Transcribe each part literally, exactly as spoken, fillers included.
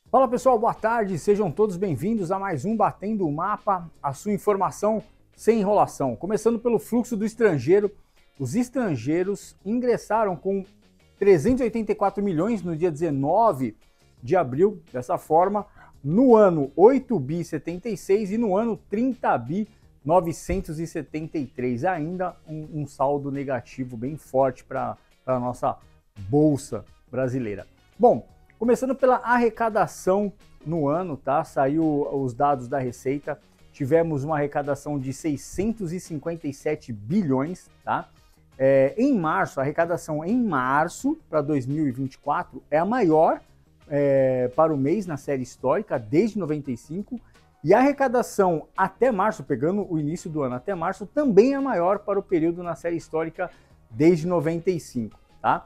Fala pessoal, boa tarde, sejam todos bem-vindos a mais um Batendo o Mapa, a sua informação sem enrolação. Começando pelo fluxo do estrangeiro, os estrangeiros ingressaram com trezentos e oitenta e quatro milhões no dia dezenove de abril, dessa forma, no ano oito bi setenta e seis e no ano trinta bi novecentos e setenta e três, ainda um, um saldo negativo bem forte para a nossa bolsa brasileira. Bom, começando pela arrecadação no ano, tá? Saiu os dados da Receita, tivemos uma arrecadação de seiscentos e cinquenta e sete bilhões, tá? É, em março, a arrecadação em março para dois mil e vinte e quatro é a maior é, para o mês na série histórica desde noventa e cinco, e a arrecadação até março, pegando o início do ano até março, também é maior para o período na série histórica desde noventa e cinco, tá?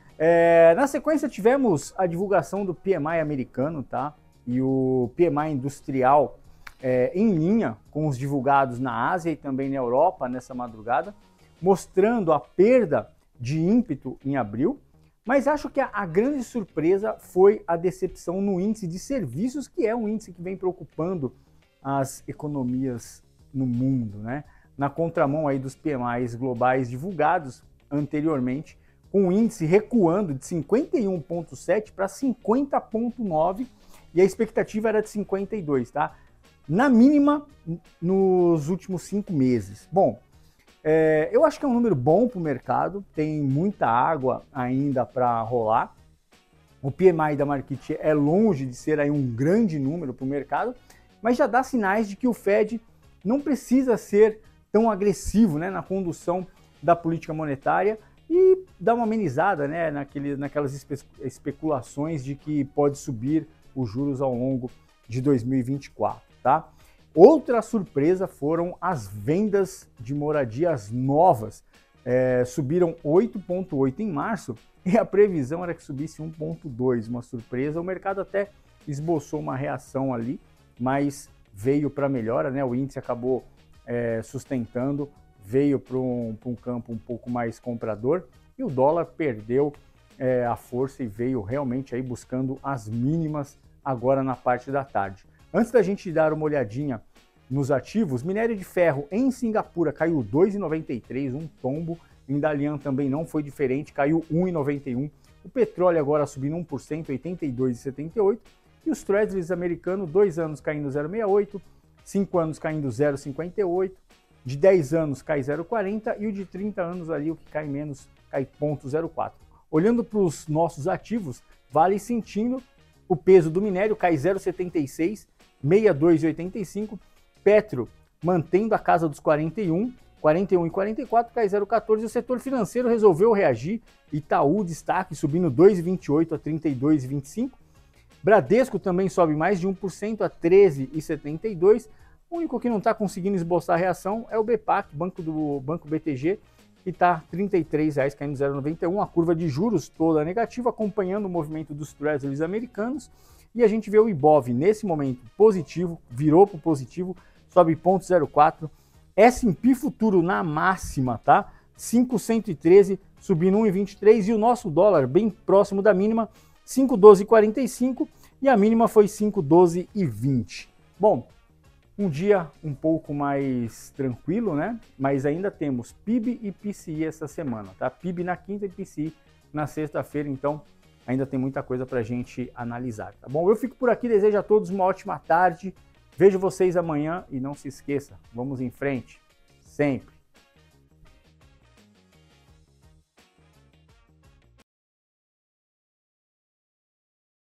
É, na sequência tivemos a divulgação do P M I americano, tá? E o P M I industrial é, em linha com os divulgados na Ásia e também na Europa nessa madrugada, mostrando a perda de ímpeto em abril, mas acho que a, a grande surpresa foi a decepção no índice de serviços, que é um índice que vem preocupando as economias no mundo, né? Na contramão aí dos P M Is globais divulgados anteriormente, com o índice recuando de cinquenta e um vírgula sete para cinquenta vírgula nove, e a expectativa era de cinquenta e dois, tá? Na mínima nos últimos cinco meses. Bom, é, eu acho que é um número bom para o mercado, tem muita água ainda para rolar. O P M I da Markit é longe de ser aí um grande número para o mercado, mas já dá sinais de que o Fed não precisa ser tão agressivo, né, na condução da política monetária, e dá uma amenizada, né, naquele, naquelas espe especulações de que pode subir os juros ao longo de dois mil e vinte e quatro, tá? Outra surpresa foram as vendas de moradias novas. É, subiram oito vírgula oito em março e a previsão era que subisse um vírgula dois, uma surpresa. O mercado até esboçou uma reação ali, mas veio para melhora, né? O índice acabou é, sustentando, veio para um, um campo um pouco mais comprador e o dólar perdeu é, a força e veio realmente aí buscando as mínimas agora na parte da tarde. Antes da gente dar uma olhadinha nos ativos, minério de ferro em Singapura caiu dois vírgula noventa e três, um tombo. Em Dalian também não foi diferente, caiu um vírgula noventa e um. O petróleo agora subindo um por cento, oitenta e dois vírgula setenta e oito. E os Treasuries americanos, dois anos caindo zero vírgula sessenta e oito, cinco anos caindo zero vírgula cinquenta e oito, de dez anos cai zero vírgula quarenta e o de trinta anos ali, o que cai menos, cai zero vírgula zero quatro. Olhando para os nossos ativos, Vale sentindo, o peso do minério cai zero vírgula setenta e seis, sessenta e dois vírgula oitenta e cinco, Petro mantendo a casa dos quarenta e um, quarenta e um e quarenta e quatro, cai zero vírgula quatorze, e o setor financeiro resolveu reagir, Itaú destaque subindo dois vírgula vinte e oito a trinta e dois vírgula vinte e cinco, Bradesco também sobe mais de um por cento a treze vírgula setenta e dois, o único que não está conseguindo esboçar a reação é o B P A C, banco do Banco B T G, que está trinta e três reais, caindo zero vírgula noventa e um, a curva de juros toda negativa, acompanhando o movimento dos Treasuries americanos, e a gente vê o Ibov nesse momento positivo, virou para o positivo, sobe zero vírgula zero quatro, S e P futuro na máxima, tá? cinco mil cento e treze, subindo um vírgula vinte e três, e o nosso dólar bem próximo da mínima, cinco vírgula doze quarenta e cinco, e a mínima foi cinco vírgula doze vinte. Bom, um dia um pouco mais tranquilo, né? Mas ainda temos P I B e P C I essa semana, tá? P I B na quinta e P C I na sexta-feira, então ainda tem muita coisa pra gente analisar, tá bom? Eu fico por aqui, desejo a todos uma ótima tarde, vejo vocês amanhã e não se esqueça, vamos em frente, sempre!